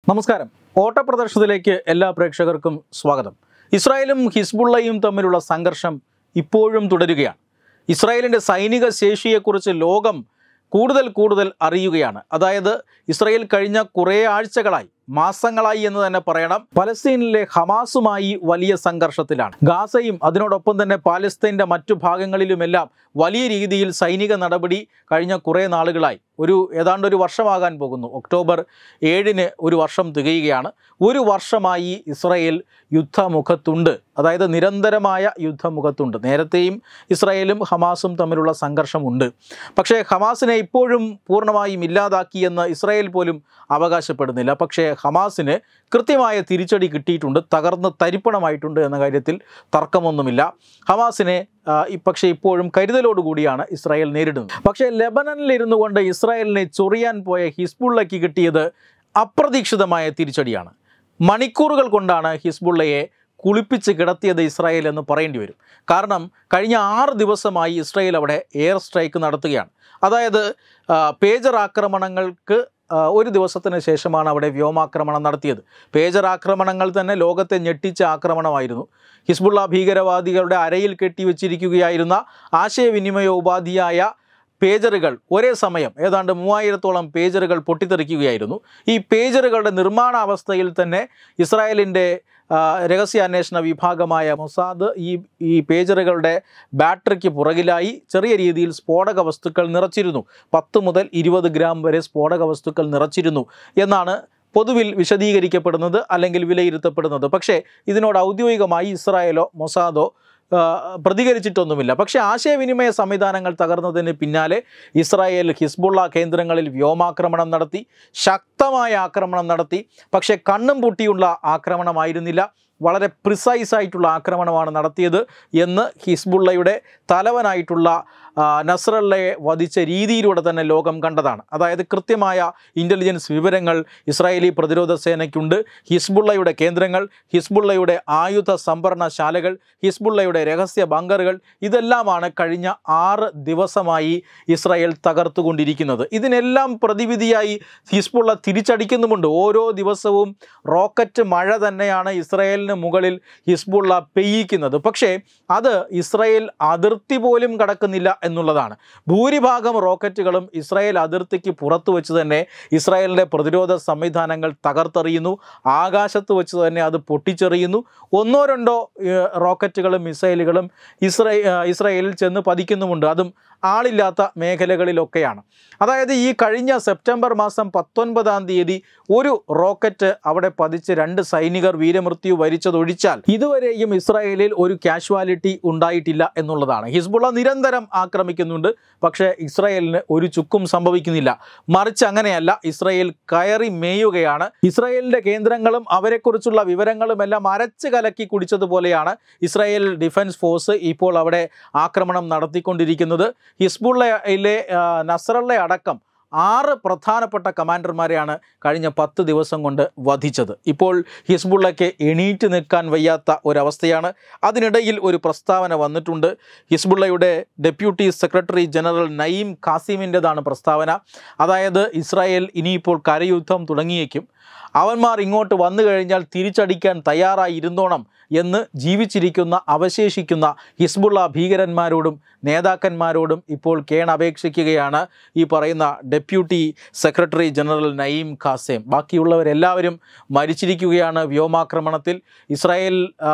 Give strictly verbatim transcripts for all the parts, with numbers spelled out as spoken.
നമസ്കാരം. ഓട്ടപ്രദർശനത്തിലേക്ക് എല്ലാ പ്രേക്ഷകർക്കും സ്വാഗതം. ഇസ്രായേലും ഹിസ്ബുള്ളയും തമ്മിലുള്ള സംഘർഷം ഇപ്പോഴും തുടരുകയാണ്. ഇസ്രായേലിൻ്റെ സൈനിക ശേഷിയെക്കുറിച്ച് ലോകം കൂടുതൽ കൂടുതൽ അറിയുകയാണ്. അതായത് ഇസ്രായേൽ കഴിഞ്ഞ കുറേ ആഴ്ചകളായി, മാസങ്ങളായി എന്ന് തന്നെ പറയണം, പലസ്തീനിലെ ഹമാസുമായി വലിയ സംഘർഷത്തിലാണ്. ഗാസയും അതിനോടൊപ്പം തന്നെ പാലസ്തീൻ്റെ മറ്റു ഭാഗങ്ങളിലുമെല്ലാം വലിയ രീതിയിൽ സൈനിക നടപടി കഴിഞ്ഞ കുറേ നാളുകളായി, ഒരു ഏതാണ്ട് ഒരു വർഷമാകാൻ പോകുന്നു. ഒക്ടോബർ ഏഴിന് ഒരു വർഷം തികയുകയാണ്. ഒരു വർഷമായി ഇസ്രായേൽ യുദ്ധമുഖത്തുണ്ട്, അതായത് നിരന്തരമായ യുദ്ധമുഖത്തുണ്ട്. നേരത്തെയും ഇസ്രായേലും ഹമാസും തമ്മിലുള്ള സംഘർഷമുണ്ട്. പക്ഷേ ഹമാസിനെ ഇപ്പോഴും പൂർണ്ണമായും ഇല്ലാതാക്കിയെന്ന് ഇസ്രായേൽ പോലും അവകാശപ്പെടുന്നില്ല. പക്ഷേ ഹമാസിന് കൃത്യമായ തിരിച്ചടി കിട്ടിയിട്ടുണ്ട്, തകർന്ന് തരിപ്പണമായിട്ടുണ്ട് എന്ന കാര്യത്തിൽ തർക്കമൊന്നുമില്ല. ഹമാസിനെ പക്ഷേ ഇപ്പോഴും കരുതലോടുകൂടിയാണ് ഇസ്രായേൽ നേരിടുന്നത്. പക്ഷേ ലെബനനിലിരുന്നു കൊണ്ട് ഇസ്രായേലിനെ ചൊറിയാൻ പോയ ഹിസ്ബുള്ളയ്ക്ക് കിട്ടിയത് അപ്രതീക്ഷിതമായ തിരിച്ചടിയാണ്. മണിക്കൂറുകൾ കൊണ്ടാണ് ഹിസ്ബുള്ളയെ കുളിപ്പിച്ച് കിടത്തിയത് ഇസ്രായേൽ എന്ന് പറയേണ്ടി വരും. കാരണം കഴിഞ്ഞ ആറ് ദിവസമായി ഇസ്രായേൽ അവിടെ എയർ സ്ട്രൈക്ക് നടത്തുകയാണ്. അതായത് പേജർ ആക്രമണങ്ങൾക്ക് ഒരു ദിവസത്തിന് ശേഷമാണ് അവിടെ വ്യോമാക്രമണം നടത്തിയത്. പേജർ ആക്രമണങ്ങൾ തന്നെ ലോകത്തെ ഞെട്ടിച്ച ആക്രമണമായിരുന്നു. ഹിസ്ബുള്ള ഭീകരവാദികളുടെ അരയിൽ കെട്ടിവെച്ചിരിക്കുകയായിരുന്ന ആശയവിനിമയ ഉപാധിയായ പേജറുകൾ ഒരേ സമയം ഏതാണ്ട് മൂവായിരത്തോളം പേജറുകൾ പൊട്ടിത്തെറിക്കുകയായിരുന്നു. ഈ പേജറുകളുടെ നിർമ്മാണാവസ്ഥയിൽ തന്നെ ഇസ്രായേലിൻ്റെ രഹസ്യാന്വേഷണ വിഭാഗമായ മൊസാദ് ഈ ഈ പേജറുകളുടെ ബാറ്ററിക്ക് പുറകിലായി ചെറിയ രീതിയിൽ സ്ഫോടക വസ്തുക്കൾ നിറച്ചിരുന്നു. പത്ത് മുതൽ ഇരുപത് ഗ്രാം വരെ സ്ഫോടക വസ്തുക്കൾ നിറച്ചിരുന്നു എന്നാണ് പൊതുവിൽ വിശദീകരിക്കപ്പെടുന്നത് അല്ലെങ്കിൽ വിലയിരുത്തപ്പെടുന്നത്. പക്ഷേ ഇതിനോട് ഔദ്യോഗികമായി ഇസ്രായേലോ മൊസാദോ പ്രതികരിച്ചിട്ടൊന്നുമില്ല. പക്ഷേ ആശയവിനിമയ സംവിധാനങ്ങൾ തകർന്നതിന് പിന്നാലെ ഇസ്രായേൽ ഹിസ്ബുള്ള കേന്ദ്രങ്ങളിൽ വ്യോമാക്രമണം നടത്തി, ശക്തമായ ആക്രമണം നടത്തി. പക്ഷേ കണ്ണും പൂട്ടിയുള്ള ആക്രമണമായിരുന്നില്ല, വളരെ പ്രിസൈസ് ആയിട്ടുള്ള ആക്രമണമാണ് നടത്തിയത് എന്ന് ഹിസ്ബുള്ളയുടെ തലവനായിട്ടുള്ള നസ്രല്ലയെ വധിച്ച രീതിയിലൂടെ തന്നെ ലോകം കണ്ടതാണ്. അതായത് കൃത്യമായ ഇൻ്റലിജൻസ് വിവരങ്ങൾ ഇസ്രായേലി പ്രതിരോധ സേനയ്ക്കുണ്ട്. ഹിസ്ബുള്ളയുടെ കേന്ദ്രങ്ങൾ, ഹിസ്ബുള്ളയുടെ ആയുധ സംഭരണശാലകൾ, ഹിസ്ബുള്ളയുടെ രഹസ്യ ബങ്കറുകൾ, ഇതെല്ലാമാണ് കഴിഞ്ഞ ആറ് ദിവസമായി ഇസ്രായേൽ തകർത്തുകൊണ്ടിരിക്കുന്നത്. ഇതിനെല്ലാം പ്രതിവിധിയായി ഹിസ്ബുള്ള തിരിച്ചടിക്കുന്നുമുണ്ട്. ഓരോ ദിവസവും റോക്കറ്റ് മഴ തന്നെയാണ് ഇസ്രായേലിന് മുകളിൽ ഹിസ്ബുള്ള പെയ്യിക്കുന്നത്. പക്ഷേ അത് ഇസ്രായേൽ അതിർത്തി പോലും കടക്കുന്നില്ല എന്നുള്ളതാണ്. ഭൂരിഭാഗം റോക്കറ്റുകളും ഇസ്രായേൽ അതിർത്തിക്ക് പുറത്തു വെച്ച് തന്നെ ഇസ്രായേലിൻ്റെ പ്രതിരോധ സംവിധാനങ്ങൾ തകർത്തെറിയുന്നു. ആകാശത്ത് വെച്ച് തന്നെ അത് പൊട്ടിച്ചെറിയുന്നു. ഒന്നോ രണ്ടോ റോക്കറ്റുകളും മിസൈലുകളും ഇസ്രാ ഇസ്രായേലിൽ ചെന്ന് പതിക്കുന്നുമുണ്ട്. അതും ആളില്ലാത്ത മേഖലകളിലൊക്കെയാണ്. അതായത് ഈ കഴിഞ്ഞ സെപ്റ്റംബർ മാസം പത്തൊൻപതാം തീയതി ഒരു റോക്കറ്റ് അവിടെ പതിച്ച് രണ്ട് സൈനികർ വീരമൃത്യു വരിച്ചതൊഴിച്ചാൽ ഇതുവരെയും ഇസ്രായേലിൽ ഒരു കാഷ്വാലിറ്റി ഉണ്ടായിട്ടില്ല എന്നുള്ളതാണ്. ഹിസ്ബുള്ള നിരന്തരം ആക്രമിക്കുന്നുണ്ട്, പക്ഷേ ഇസ്രായേലിന് ഒരു ചുക്കും സംഭവിക്കുന്നില്ല. മറിച്ച് അങ്ങനെയല്ല, ഇസ്രായേൽ കയറി മേയുകയാണ്. ഇസ്രായേലിൻ്റെ കേന്ദ്രങ്ങളും അവരെക്കുറിച്ചുള്ള വിവരങ്ങളും എല്ലാം അരച്ച് കലക്കി കുടിച്ചതുപോലെയാണ് ഇസ്രായേൽ ഡിഫൻസ് ഫോഴ്സ് ഇപ്പോൾ അവിടെ ആക്രമണം നടത്തിക്കൊണ്ടിരിക്കുന്നത്. ഹിസ്ബുള്ളയിലെ നസ്രല്ല അടക്കം ആറ് പ്രധാനപ്പെട്ട കമാൻഡർമാരെയാണ് കഴിഞ്ഞ പത്ത് ദിവസം കൊണ്ട് വധിച്ചത്. ഇപ്പോൾ ഹിസ്ബുള്ളയ്ക്ക് എണീറ്റ് നിൽക്കാൻ വയ്യാത്ത ഒരവസ്ഥയാണ്. അതിനിടയിൽ ഒരു പ്രസ്താവന വന്നിട്ടുണ്ട്. ഹിസ്ബുള്ളയുടെ ഡെപ്യൂട്ടി സെക്രട്ടറി ജനറൽ നയീം ഖാസിമിൻ്റെതാണ് പ്രസ്താവന. അതായത് ഇസ്രായേൽ ഇനിയിപ്പോൾ കരയുദ്ധം തുടങ്ങിയേക്കും, അവന്മാർ ഇങ്ങോട്ട് വന്നു കഴിഞ്ഞാൽ തിരിച്ചടിക്കാൻ തയ്യാറായി ഇരുന്നോണം എന്ന് ജീവിച്ചിരിക്കുന്ന അവശേഷിക്കുന്ന ഹിസ്ബുള്ള ഭീകരന്മാരോടും നേതാക്കന്മാരോടും ഇപ്പോൾ കേണപേക്ഷിക്കുകയാണ് ഈ പറയുന്ന deputy secretary general Naim Qassem. ബാക്കിയുള്ളവരെല്ലാവരും മരിച്ചിരിക്കുകയാണ് വ്യോമാക്രമണത്തിൽ. ഇസ്രായേൽ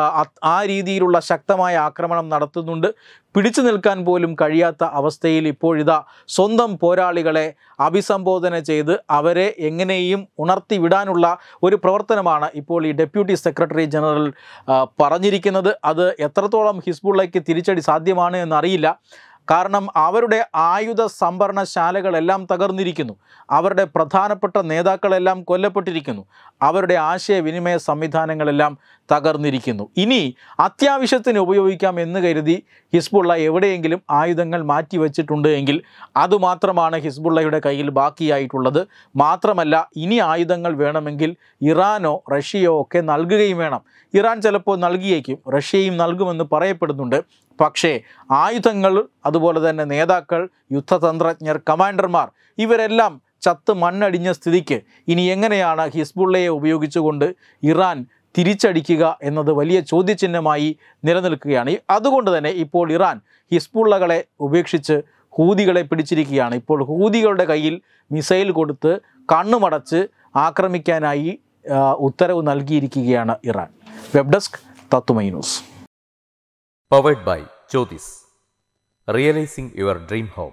ആ രീതിയിലുള്ള ശക്തമായ ആക്രമണം നടത്തുന്നുണ്ട്. പിടിച്ചു നിൽക്കാൻ പോലും കഴിയാത്ത അവസ്ഥയിൽ ഇപ്പോഴിതാ സ്വന്തം പോരാളികളെ അഭിസംബോധന ചെയ്ത് അവരെ എങ്ങനെയും ഉണർത്തിവിടാനുള്ള ഒരു പ്രവർത്തനമാണ് ഇപ്പോൾ ഈ ഡെപ്യൂട്ടി സെക്രട്ടറി ജനറൽ പറഞ്ഞിരിക്കുന്നത്. അത് എത്രത്തോളം ഹിസ്ബുള്ളയ്ക്ക് തിരിച്ചടി സാധ്യമാണ് എന്നറിയില്ല. കാരണം അവരുടെ ആയുധ സംഭരണശാലകളെല്ലാം തകർന്നിരിക്കുന്നു, അവരുടെ പ്രധാനപ്പെട്ട നേതാക്കളെല്ലാം കൊല്ലപ്പെട്ടിരിക്കുന്നു, അവരുടെ ആശയവിനിമയ സംവിധാനങ്ങളെല്ലാം തകർന്നിരിക്കുന്നു. ഇനി അത്യാവശ്യത്തിന് ഉപയോഗിക്കാം എന്ന് കരുതി ഹിസ്ബുള്ള എവിടെയെങ്കിലും ആയുധങ്ങൾ മാറ്റിവെച്ചിട്ടുണ്ട് എങ്കിൽ അതുമാത്രമാണ് ഹിസ്ബുള്ളയുടെ കയ്യിൽ ബാക്കിയായിട്ടുള്ളത്. മാത്രമല്ല, ഇനി ആയുധങ്ങൾ വേണമെങ്കിൽ ഇറാനോ റഷ്യയോ ഒക്കെ നൽകുകയും വേണം. ഇറാൻ ചിലപ്പോൾ നൽകിയേക്കും, റഷ്യയും നൽകുമെന്ന് പറയപ്പെടുന്നുണ്ട്. പക്ഷേ ആയുധങ്ങൾ, അതുപോലെ തന്നെ നേതാക്കൾ, യുദ്ധതന്ത്രജ്ഞർ, കമാൻഡർമാർ ഇവരെല്ലാം ചത്ത് മണ്ണടിഞ്ഞ സ്ഥിതിക്ക് ഇനി എങ്ങനെയാണ് ഹിസ്ബുള്ളയെ ഉപയോഗിച്ചുകൊണ്ട് ഇറാൻ തിരിച്ചടിക്കുക എന്നത് വലിയ ചോദ്യചിഹ്നമായി നിലനിൽക്കുകയാണ്. അതുകൊണ്ട് തന്നെ ഇപ്പോൾ ഇറാൻ ഹിസ്ബുള്ളകളെ ഉപേക്ഷിച്ച് ഹൂതികളെ പിടിച്ചിരിക്കുകയാണ്. ഇപ്പോൾ ഹൂതികളുടെ കയ്യിൽ മിസൈൽ കൊടുത്ത് കണ്ണുമടച്ച് ആക്രമിക്കാനായി ഉത്തരവ് നൽകിയിരിക്കുകയാണ് Iran. Web desk Tatwamayi news. Powered by Jyotis. Realizing your dream home.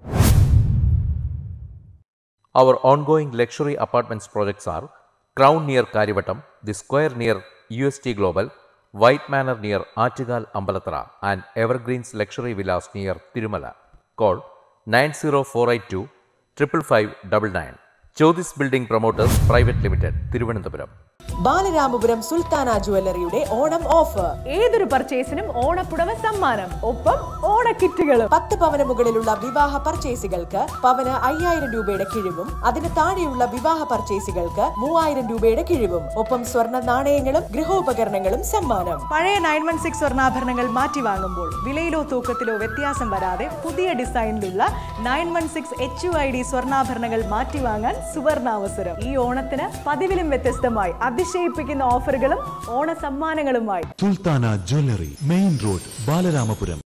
Our ongoing luxury apartments projects are Crown near Karivattam, The Square near U S T Global, White Manor near Aattugal Ambalathara, and Evergreens Luxury Villas near Tirumala. Call nine zero four eight two five five nine nine. Jyotis Building Promoters Private Limited, Thiruvananthapuram. Balaramapuram Sultana ജ്വല്ലറിയുടെ Onam offer. ഏതൊരു പർച്ചേസിനും ഓണപ്പുടവ സമ്മാനം, ഒപ്പം ഓണക്കിറ്റുകളും. പത്ത് പവന് മുകളിലുള്ള വിവാഹ പർച്ചേസുകൾക്ക് പവന് അയ്യായിരം രൂപയുടെ കിഴിവും അതിന് താഴെയുള്ള വിവാഹ പർച്ചേസുകൾക്ക് മൂവായിരം രൂപയുടെ കിഴിവും, ഒപ്പം സ്വർണ്ണ നാണയങ്ങളും ഗൃഹോപകരണങ്ങളും സമ്മാനം. പഴയ നയൻ വൺ സിക്സ് സ്വർണ്ണാഭരണങ്ങൾ മാറ്റി വാങ്ങുമ്പോൾ വിലയിലോ തൂക്കത്തിലോ വ്യത്യാസം വരാതെ പുതിയ ഡിസൈനിലുള്ള nine one six H U I D സ്വർണ്ണാഭരണങ്ങൾ മാറ്റി വാങ്ങാൻ സുവർണാവസരം. ഈ ഓണത്തിന് പതിവിലും വ്യത്യസ്തമായി അതിശയിപ്പിക്കുന്ന ഓഫറുകളും ഓണ സമ്മാനങ്ങളുമായി Sultana jewellery, main road, Balaramapuram.